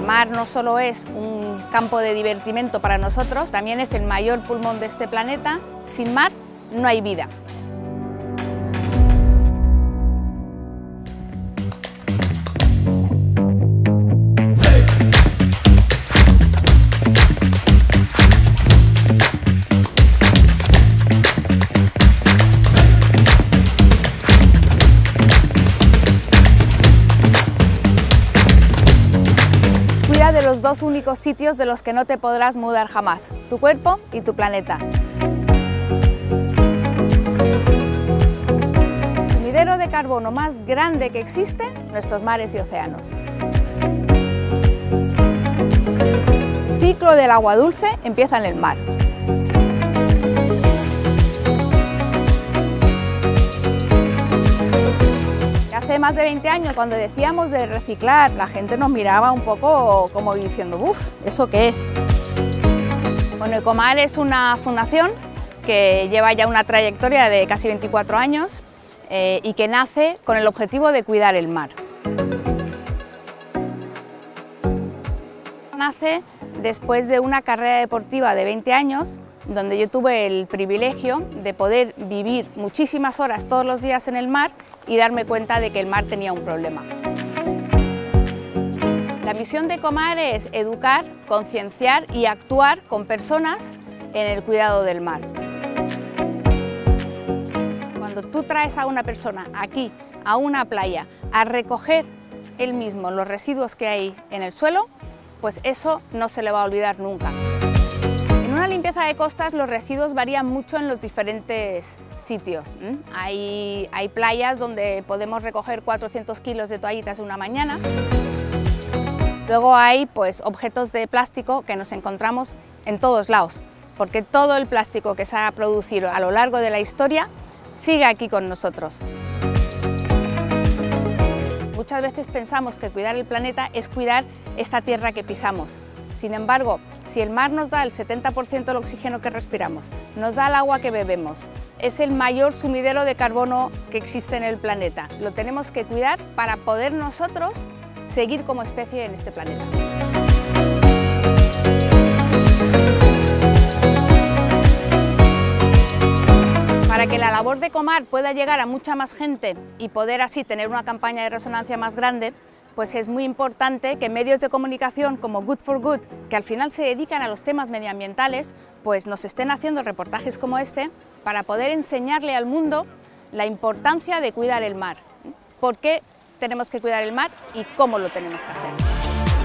mar no solo es un campo de divertimento para nosotros, también es el mayor pulmón de este planeta. Sin mar no hay vida. De los dos únicos sitios de los que no te podrás mudar jamás, tu cuerpo y tu planeta. El sumidero de carbono más grande que existe, nuestros mares y océanos. El ciclo del agua dulce empieza en el mar. Hace más de 20 años, cuando decíamos de reciclar, la gente nos miraba un poco como diciendo, ¡buf! ¿Eso qué es? Bueno, Ecomar es una fundación que lleva ya una trayectoria de casi 24 años y que nace con el objetivo de cuidar el mar. Nace después de una carrera deportiva de 20 años, donde yo tuve el privilegio de poder vivir muchísimas horas todos los días en el mar y darme cuenta de que el mar tenía un problema. La misión de Ecomar es educar, concienciar y actuar con personas en el cuidado del mar. Cuando tú traes a una persona aquí, a una playa, a recoger él mismo los residuos que hay en el suelo, pues eso no se le va a olvidar nunca. En una limpieza de costas los residuos varían mucho en los diferentes sitios. Hay playas donde podemos recoger 400 kilos de toallitas en una mañana. Luego hay objetos de plástico que nos encontramos en todos lados, porque todo el plástico que se ha producido a lo largo de la historia sigue aquí con nosotros. Muchas veces pensamos que cuidar el planeta es cuidar esta tierra que pisamos. Sin embargo, si el mar nos da el 70% del oxígeno que respiramos, nos da el agua que bebemos, es el mayor sumidero de carbono que existe en el planeta. Lo tenemos que cuidar para poder nosotros seguir como especie en este planeta. Para que la labor de Ecomar pueda llegar a mucha más gente y poder así tener una campaña de resonancia más grande, pues es muy importante que medios de comunicación como Good for Good, que al final se dedican a los temas medioambientales, pues nos estén haciendo reportajes como este para poder enseñarle al mundo la importancia de cuidar el mar, por qué tenemos que cuidar el mar y cómo lo tenemos que hacer.